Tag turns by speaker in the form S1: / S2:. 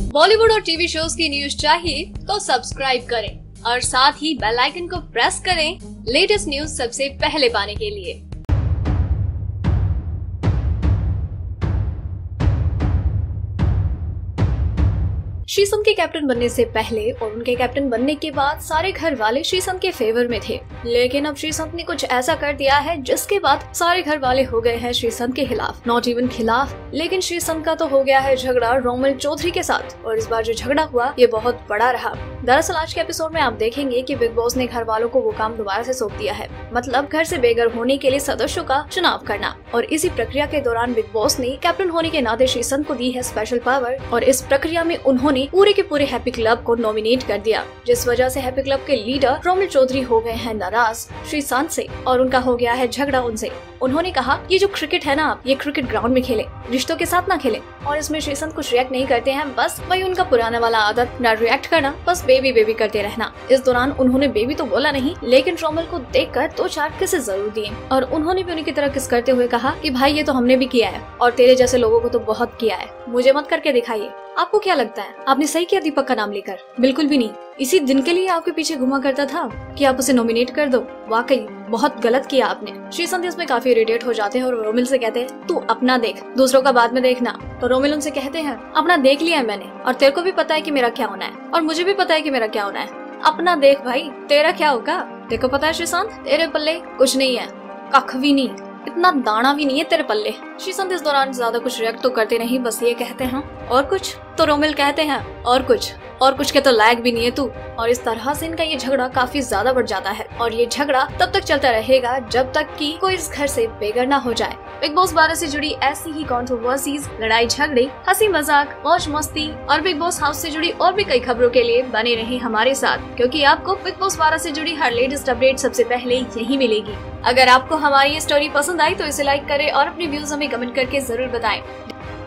S1: बॉलीवुड और TV shows की news चाहिए तो सब्सक्राइब करें और साथ ही बेल आइकन को प्रेस करें लेटेस्ट न्यूज सबसे पहले पाने के लिए। श्रीसंत के कैप्टन बनने से पहले और उनके कैप्टन बनने के बाद सारे घर वाले श्रीसंत के फेवर में थे, लेकिन अब श्रीसंत ने कुछ ऐसा कर दिया है जिसके बाद सारे घर वाले हो गए हैं श्रीसंत के खिलाफ। नॉट इवन खिलाफ, लेकिन श्रीसंत का तो हो गया है झगड़ा रोमिल चौधरी के साथ, और इस बार जो झगड़ा हुआ ये बहुत बड़ा रहा। दरअसल आज के एपिसोड में आप देखेंगे कि बिग बॉस ने घर वालों को वो काम दोबारा से सौंप दिया है, मतलब घर से बेघर होने के लिए सदस्यों का चुनाव करना। और इसी प्रक्रिया के दौरान बिग बॉस ने कैप्टन होने के नाते श्रीसंत को दी है स्पेशल पावर, और इस प्रक्रिया में उन्होंने पूरे के पूरे हैप्पी क्लब को नॉमिनेट कर दिया, जिस वजह से हैप्पी क्लब के लीडर रोमिल चौधरी हो गए हैं नाराज श्रीसंत से और उनका हो गया है झगड़ा उनसे। उन्होंने कहा ये जो क्रिकेट है ना, आप ये क्रिकेट ग्राउंड में खेले, रिश्तों के साथ ना खेले। और इसमें श्रीसंत कुछ रिएक्ट नहीं करते हैं, बस वही उनका पुराना वाला आदत, ना रिएक्ट करना, बस बेबी बेबी करते रहना। इस दौरान उन्होंने बेबी तो बोला नहीं, लेकिन रोमिल को देखकर 2-4 किसे जरूर दिए, और उन्होंने भी उन्हीं की तरह किस करते हुए कहा कि भाई ये तो हमने भी किया है और तेरे जैसे लोगों को तो बहुत किया है, मुझे मत करके दिखाइए। आपको क्या लगता है आपने सही किया दीपक का नाम लेकर? बिल्कुल भी नहीं। इसी दिन के लिए आपके पीछे घुमा करता था कि आप उसे नॉमिनेट कर दो। वाकई बहुत गलत किया आपने। श्रीसंत इसमें काफी इरिटेट हो जाते हैं और रोमिल से कहते हैं तू अपना देख, दूसरों का बाद में देखना। तो रोमिल उनसे कहते हैं अपना देख लिया है मैंने, और तेरे को भी पता है कि मेरा क्या होना है और मुझे भी पता है कि मेरा क्या होना है। अपना देख भाई, तेरा क्या होगा तेरे को पता है श्रीसंत, तेरे पल्ले कुछ नहीं है, कख भी नहीं, इतना दाना भी नहीं है तेरे पल्ले। श्रीसंत इस दौरान ज्यादा कुछ रिएक्ट तो करते नहीं, बस ये कहते हैं और कुछ। तो रोमिल कहते हैं और कुछ के तो लायक भी नहीं है तू। और इस तरह से इनका ये झगड़ा काफी ज्यादा बढ़ जाता है, और ये झगड़ा तब तक चलता रहेगा जब तक कि कोई इस घर से बेघर ना हो जाए। बिग बॉस 12 से जुड़ी ऐसी ही कंट्रोवर्सीज, लड़ाई झगड़े, हंसी मजाक, मौज मस्ती और बिग बॉस हाउस से जुड़ी और भी कई खबरों के लिए बने रहे हमारे साथ, क्योंकि आपको बिग बॉस 12 से जुड़ी हर लेटेस्ट अपडेट सबसे पहले यही मिलेगी। अगर आपको हमारी ये स्टोरी पसंद आई तो इसे लाइक करें और अपने व्यूज हमें कमेंट करके जरूर बताएं।